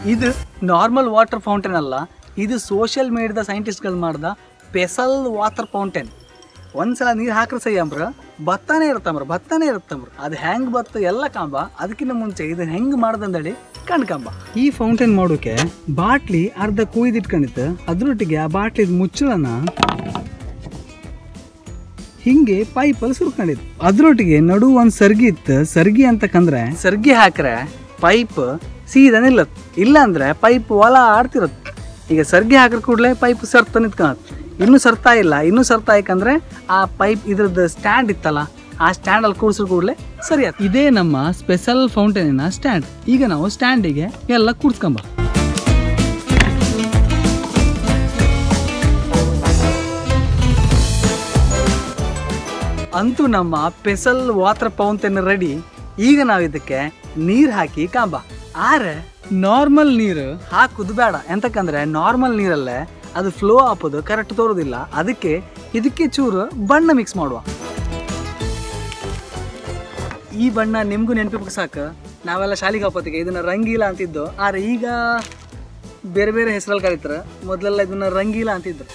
ಇದು normal water fountain ಅಲ್ಲ, ಇದು ಸೋಷಿಯಲ್ ಮೀಡಿಯಾದ ಸೈಂಟಿಸ್ಟ್ಗಳು ಮಾಡ್ದ ಸ್ಪೆಷಲ್ ವಾಟರ್ ಫೌಂಟೇನ್. ಒಂದ್ಸಲ ನೀರು ಹಾಕ್ರೆ ಸೈ ಅಂಬ್ರ ಬತ್ತಾನೆ ಇರುತ್ತಂಬ್ರ. ಅದು ಹೆಂಗೆ ಬತ್ತ ಎಲ್ಲ ಕಾಂಬ. ಅದಕ್ಕಿಂತ ಮುಂಚೆ ಇದನ್ನ ಹೆಂಗೆ ಮಾಡ್ದಂದಳಿ ಕಣ್ಕಂಬ. ಈ ಫೌಂಟೇನ್ ಮಾಡೋಕೆ ಬಾಟ್ಲಿ ಅರ್ಧ ಕುಯ್ದಿಟ್ಕೊಂಡಿತ್ತು. ಅದ್ರೊಟ್ಟಿಗೆ ಆ ಬಾಟ್ಲಿದ ಮುಚ್ಚಳನ ಹಿಂಗೆ ಪೈಪಲ್ಲಿ ಸುರ್ಕೊಂಡಿತ್ತು. ಅದ್ರೊಟ್ಟಿಗೆ ನಡು ಒಂದು ಸರ್ಗಿ ಇತ್ತು. ಸರ್ಗಿ ಅಂತಕಂದ್ರೆ ಸರ್ಗಿ ಹಾಕ್ರೆ ಪೈಪ್ ಸೀದಾ ನಿಲ್ಲತ್, ಇಲ್ಲ ಅಂದ್ರೆ ಪೈಪ್ ಹೊಲ ಆಡ್ತಿರತ್ತೆ. ಈಗ ಸರ್ಗಿ ಹಾಕ್ರ ಕೂಡಲೇ ಪೈಪ್ ಸರ್ತ ನಿಂತ್ಕೊಳತ್. ಇನ್ನೂ ಸರ್ತಾ ಇಲ್ಲ, ಇನ್ನೂ ಸರ್ತಾ ಯಾಕಂದ್ರೆ ಆ ಪೈಪ್ ಇದ್ರದ್ದು ಸ್ಟ್ಯಾಂಡ್ ಇತ್ತಲ್ಲ, ಆ ಸ್ಟ್ಯಾಂಡಲ್ಲಿ ಕೂಡ್ಸ್ರ ಕೂಡಲೇ ಸರಿ ಆಯ್ತು. ಇದೇ ನಮ್ಮ ಸ್ಪೆಷಲ್ ಫೌಂಟೇನಿನ ಸ್ಟ್ಯಾಂಡ್. ಈಗ ನಾವು ಸ್ಟ್ಯಾಂಡಿಗೆ ಎಲ್ಲ ಕೂಡ್ಸ್ಕೊಂಬ. ಅಂತೂ ನಮ್ಮ ಸ್ಪೆಷಲ್ ವಾಟರ್ ಫೌಂಟೇನ್ ರೆಡಿ. ಈಗ ನಾವು ಇದಕ್ಕೆ ನೀರು ಹಾಕಿ ಕಾಂಬ. ಆರೆ ನಾರ್ಮಲ್ ನೀರು ಹಾಕುದು ಬೇಡ, ಎಂತಕ್ಕಂದ್ರೆ ನಾರ್ಮಲ್ ನೀರಲ್ಲೇ ಅದು ಫ್ಲೋ ಹಾಕೋದು ಕರೆಕ್ಟ್ ತೋರೋದಿಲ್ಲ. ಅದಕ್ಕೆ ಇದಕ್ಕೆ ಚೂರು ಬಣ್ಣ ಮಿಕ್ಸ್ ಮಾಡುವ. ಈ ಬಣ್ಣ ನಿಮಗೂ ನೆನಪಿಗೆ ಸಾಕು. ನಾವೆಲ್ಲ ಶಾಲೆಗೆ ಹಾಕೋತಿಗೆ ಇದನ್ನ ರಂಗೀಲ ಅಂತಿದ್ದು, ಆದ್ರೆ ಈಗ ಬೇರೆ ಬೇರೆ ಹೆಸರಲ್ಲಿ ಕರೀತಾರೆ. ಮೊದಲೆಲ್ಲ ಇದನ್ನ ರಂಗೀಲ ಅಂತಿದ್ದು.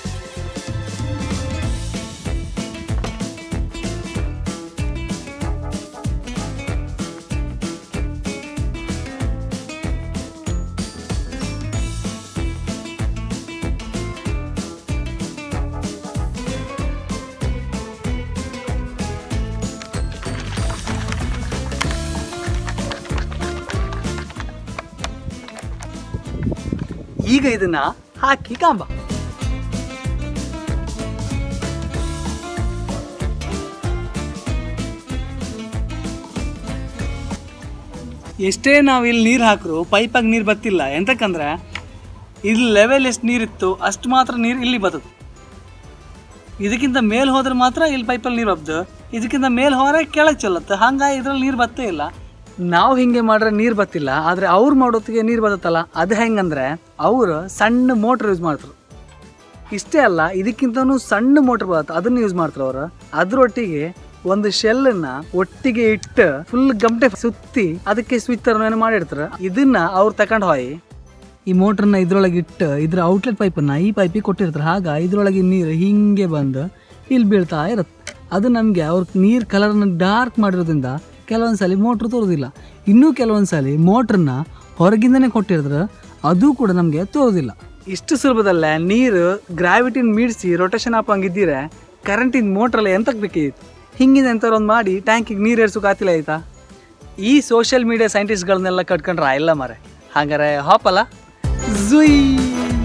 ಈಗ ಇದನ್ನ ಹಾಕಿ ಕಾಂಬ. ಎಷ್ಟೇ ನಾವು ಇಲ್ಲಿ ನೀರು ಹಾಕ್ರು ಪೈಪಾಗಿ ನೀರು ಬತ್ತಿಲ್ಲ. ಎಂತಕ್ಕಂದ್ರೆ ಇಲ್ಲಿ ಲೆವೆಲ್ ಎಷ್ಟು ನೀರಿತ್ತು ಅಷ್ಟು ಮಾತ್ರ ನೀರು ಇಲ್ಲಿ ಬರ್ತದೆ. ಇದಕ್ಕಿಂತ ಮೇಲೆ ಹೋದ್ರೆ ಮಾತ್ರ ಇಲ್ಲಿ ಪೈಪಲ್ಲಿ ನೀರು ಬರ್ತದೆ, ಇದಕ್ಕಿಂತ ಮೇಲೆ ಹೋದ್ರೆ ಕೆಳಗೆ ಚೆಲ್ಲತ್ತೆ. ಹಂಗಾಗಿ ಇದ್ರಲ್ಲಿ ನೀರು ಬತ್ತೇ ಇಲ್ಲ. ನಾವು ಹಿಂಗೆ ಮಾಡ್ರೆ ನೀರು ಬತ್ತಿಲ್ಲ, ಆದರೆ ಅವ್ರು ಮಾಡೋತ್ತಿಗೆ ನೀರು ಬರುತ್ತಲ್ಲ. ಅದು ಹೆಂಗಂದ್ರೆ ಅವರು ಸಣ್ಣ ಮೋಟ್ರ್ ಯೂಸ್ ಮಾಡ್ತಾರೆ. ಇಷ್ಟೇ ಅಲ್ಲ, ಇದಕ್ಕಿಂತನೂ ಸಣ್ಣ ಮೋಟ್ರ್ ಬರುತ್ತೆ, ಅದನ್ನು ಯೂಸ್ ಮಾಡ್ತಾರೆ ಅವರು. ಅದರೊಟ್ಟಿಗೆ ಒಂದು ಶೆಲ್ಲನ್ನ ಒಟ್ಟಿಗೆ ಇಟ್ಟು ಫುಲ್ ಗಮಟೆ ಸುತ್ತಿ ಅದಕ್ಕೆ ಸ್ವಿಚ್ ಥರ ಮಾಡಿರ್ತಾರೆ. ಇದನ್ನ ಅವ್ರು ತಗೊಂಡು ಹೋಗಿ ಈ ಮೋಟ್ರನ್ನ ಇದ್ರೊಳಗೆ ಇಟ್ಟು ಇದ್ರ ಔಟ್ಲೆಟ್ ಪೈಪನ್ನು ಈ ಪೈಪಿಗೆ ಕೊಟ್ಟಿರ್ತಾರೆ. ಆಗ ಇದ್ರೊಳಗೆ ನೀರು ಹಿಂಗೆ ಬಂದು ಇಲ್ಲಿ ಬೀಳ್ತಾ ಇರುತ್ತೆ. ಅದು ನಮಗೆ ಅವ್ರ ನೀರು ಕಲರ್ನ ಡಾರ್ಕ್ ಮಾಡಿರೋದ್ರಿಂದ ಕೆಲವೊಂದು ಸಲ ಮೋಟ್ರ್ ತೋರೋದಿಲ್ಲ. ಇನ್ನೂ ಕೆಲವೊಂದು ಸಲ ಮೋಟ್ರನ್ನ ಹೊರಗಿಂದನೇ ಕೊಟ್ಟಿರ್ತಾರೆ, ಅದು ಕೂಡ ನಮಗೆ ತೋರೋದಿಲ್ಲ. ಇಷ್ಟು ಸುಲಭದಲ್ಲೇ ನೀರು ಗ್ರಾವಿಟಿನ ಮೀಡಿಸಿ ರೊಟೇಷನ್ ಹಾಕಂಗಿದ್ದೀರೆ ಕರೆಂಟಿನ ಮೋಟ್ರಲ್ಲಿ ಎಂತಕ್ಕೆ ಬೇಕಿತ್ತು. ಹಿಂಗಿನ ಎಂಥವ್ರು ಒಂದು ಮಾಡಿ ಟ್ಯಾಂಕಿಗೆ ನೀರು ಏರ್ಸೋಕೆ ಆತಿಲ್ಲ ಆಯ್ತಾ. ಈ ಸೋಷಿಯಲ್ ಮೀಡಿಯಾ ಸೈಂಟಿಸ್ಟ್ಗಳನ್ನೆಲ್ಲ ಕಟ್ಕೊಂಡ್ರೆ ಇಲ್ಲ ಮಾರೆ. ಹಾಗಾರೆ ಹಾಪಲ್ಲ ಜುಯ್.